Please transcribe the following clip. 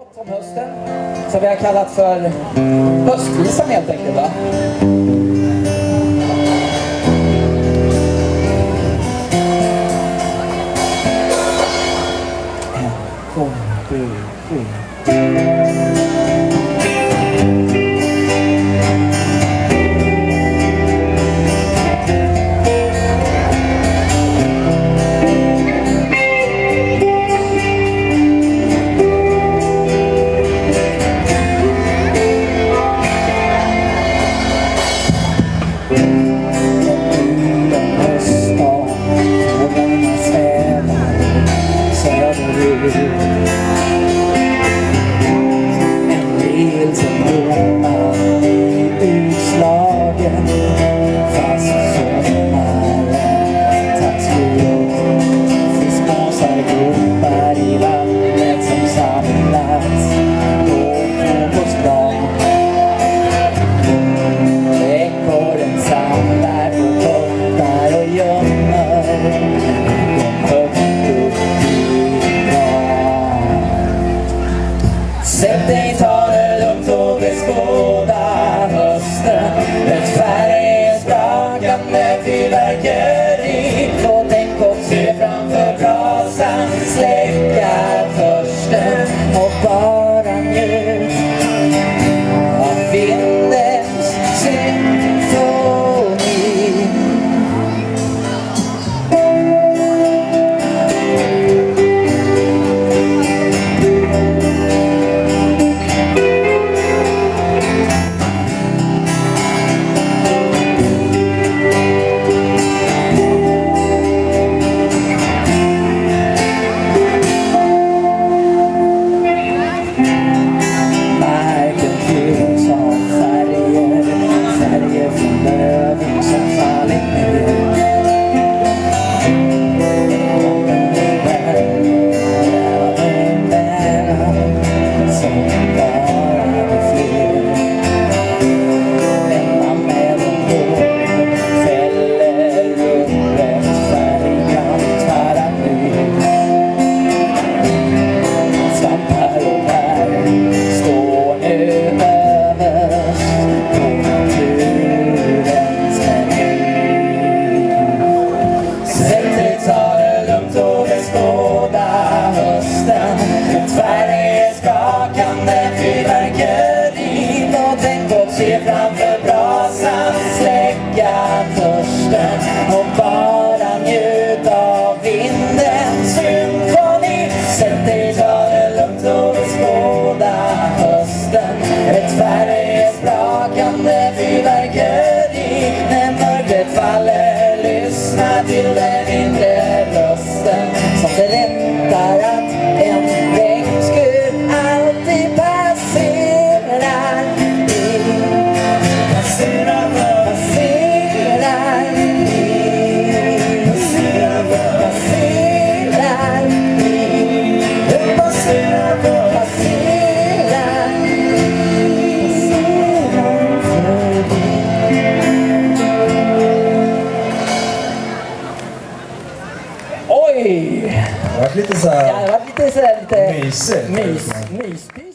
låt om hösten som vi har kallat för höstvisan helt enkelt, va? En bil som blommar utslagen fast sommaren tack skulle fiskmåsar gropar i vattnet som samlats på fotbollsplan. Ekorren samlar på kottar och gömmer sätt dig, ta det lugnt och beskåda hösten. Ett färgsprakande fyrverkeri. Låt en kock se framför brasan, släcka törsten och bara njut av vindens symfoni. Se framför brasan, släcka törsten och bara njut av vindens symfoni. Sätt dig, ta det lugnt och beskåda hösten. Ett färgsprakande fyrverkeri. När mörkret faller, lyssna till den inre rösten som berättar att en regnskur alltid passerar. Det var lite så här... Ja, det var lite så här, lite mysigt. mys.